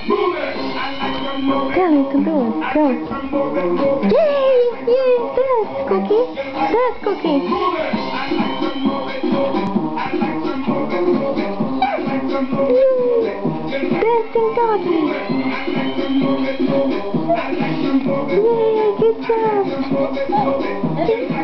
Tell him to do it. Go. Yay! Yay! Dance, Cookie. Dance, Cookie. Yay! Dancing doggy. Yay! Good job.